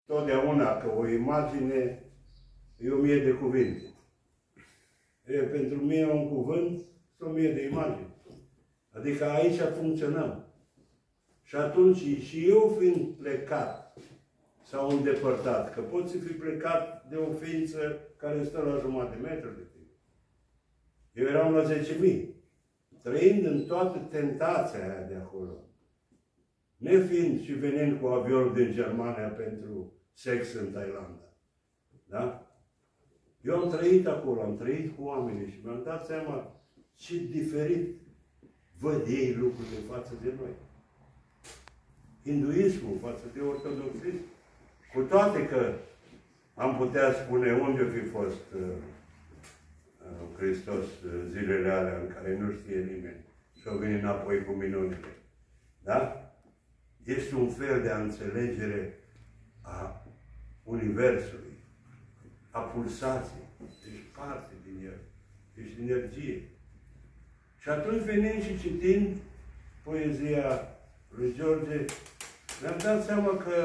totdeauna că o imagine e 1000 de cuvinte. Pentru mine un cuvânt sunt 1000 de imagini. Adică aici funcționăm. Și atunci, și eu fiind plecat sau îndepărtat, că poți fi plecat de o ființă care stă la jumătate de metru de tine. Eu eram la 10.000, trăind în toată tentația aia de acolo. Nefiind și venind cu avionul din Germania pentru sex în Thailanda. Da? Eu am trăit acolo, am trăit cu oamenii și mi-am dat seama ce diferit văd ei lucrurile față de noi. Hinduismul față de ortodoxism. Cu toate că am putea spune unde fi fost Hristos zilele alea în care nu știe nimeni și au venit înapoi cu minunile. Da? Este un fel de înțelegere a Universului, a pulsației. Deci parte din el. Deci energie. Și atunci venind și citind poezia lui George, mi-am dat seama că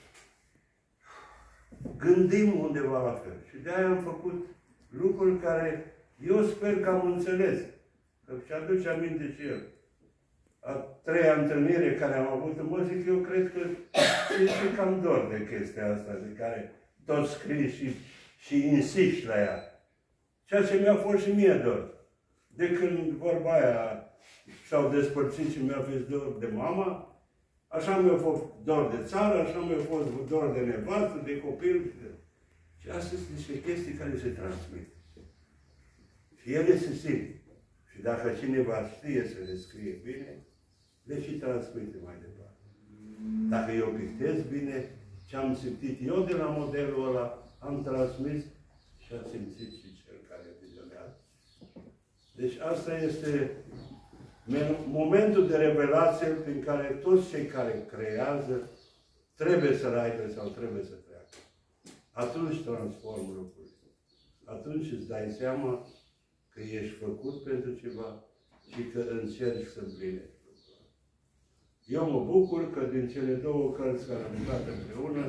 gândim undeva la fel. Și de-aia am făcut lucruri care eu sper că am înțeles. Că și-aduce aminte și el. A treia întâlnire care am avut, mă zic, eu cred că este cam dor de chestia asta, de care tot scrii și insiști la ea. Ceea ce mi-a fost și mie dor. De când vorba aia s-au despărțit și mi-a fost dor de mama, așa mi-a fost dor de țară, așa mi-a fost dor de nevastă, de copil. Și astea sunt niște chestii care se transmit. Și ele se simt. Și dacă cineva știe să le scrie bine, le și transmite mai departe. Dacă eu pictez bine, ce am simțit eu de la modelul ăla, am transmis și a simțit și cel care vizionează. Deci asta este momentul de revelație prin care toți cei care creează trebuie să-l aibă sau trebuie să treacă. Atunci transformă lucrurile. Atunci îți dai seama că ești făcut pentru ceva și că încerci să împlinești lucrurile. Eu mă bucur că din cele două cărți care am lucrat împreună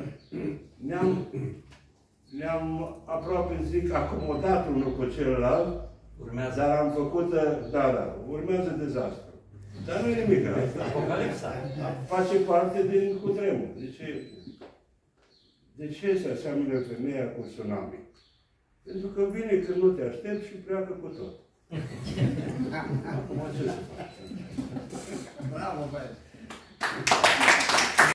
ne-am aproape, zic, acomodat unul cu celălalt. Urmează. Dar am făcut, urmează dezastru. Dar nu e nimic. Apocalipsa. Face parte din cutremur. De ce se aseamănă femeia cu tsunami? Pentru că vine când nu te aștepți și pleacă cu tot. Acum ce să faci? Bravo, băi!